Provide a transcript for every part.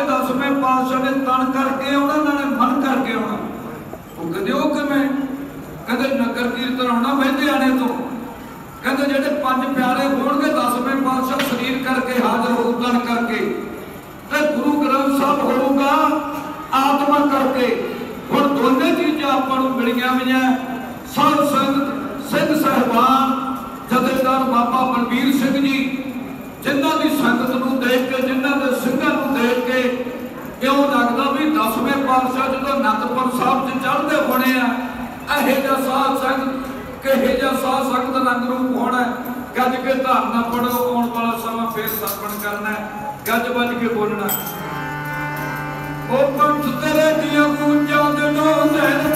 दसवें पातशाह ने तन करके आना, नाले मन करके आना। वो कहते हो किवें? कहते नगर कीर्तन आना बहंदियाने तो, कहते जेडे पंज प्यारे होणगे दसवें पातशाह शरीर करके हाजिर हो तन करके, ते गुरु ग्रंथ साहब होगा आत्मा करके। हुण दोने चीज़ां आपां नूं मिलियां होईयां। साध संगत सिंह साहिबान जथेदार बाबा बलबीर सिंह जी, जिन्हां दी संगत नूं देख के, जिन्हां दे ਸਿੰਘਾਂ नूं देख के इउं लगदा भी दसवें पातशाह जदों अनंदपुर साहिब च चढ़दे होणे आ, इहो जिहा साध संगत किहो जिहा साध संगत रंग रूप होना। गज के धारना पढ़ो, आउण वाला समां फिर सरपण करना, गज बज के बोलना। ओ पंथ तेरे दियां गूंजां दिनों दैन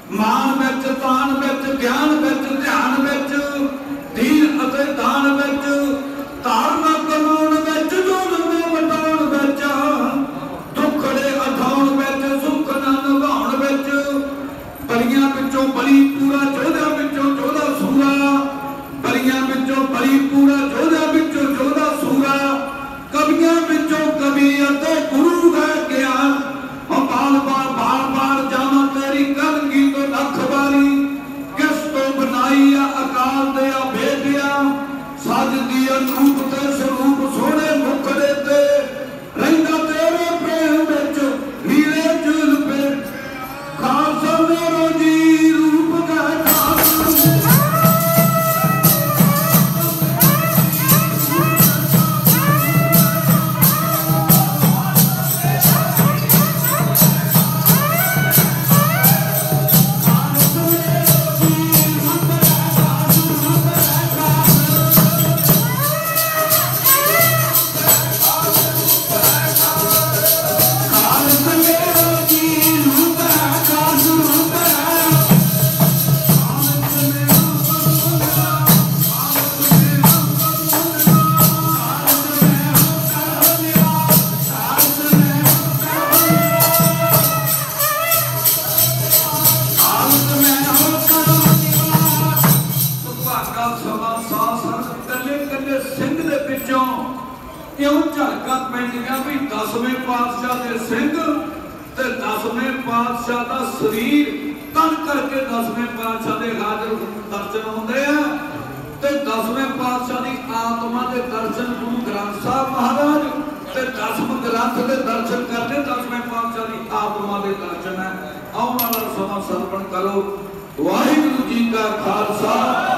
मान विच तान विच ज्ञान विच ध्यान विच दीन अते दान विच धारणा कमाउण विच जुल्म वटाउण विच दुखड़े अठाउण विच सुख ना निभाउण विच बलियां विचों बली पूरा जोधा विचों जोधा सूरा बलियां विचों बली पूरा जोधा विचों जोधा सूरा कवियां विचों कवि अते गुरु है ज्ञान बार बार बार बार जावा तेरी कलगी तो लख बारी किस तो बनाई आ अकाल दया बेटिया सज दिया रूप ते स्वरूप सोने मुखड़े ते रहिंदा तेरे प्रेम विच नीले झूल पे खालसा मेरो जी रूप दा खालसा क्यों झलका पैंदियां भी 10वें पातशाह दे सिंह ते 10वें पातशाह दा शरीर तन करके 10वें पातशाह दे हाजर दर्शन होंदे आ ते 10वें पातशाह दी आत्मा दे दर्शन गुरु ग्रंथ साहब महाराज ते 10वें ग्रंथ दे दर्शन करने 10वें पातशाह दी आत्मा दे दर्शन है। आउण वाला समा सरवण करो। वाहिगुरू जी का खालसा।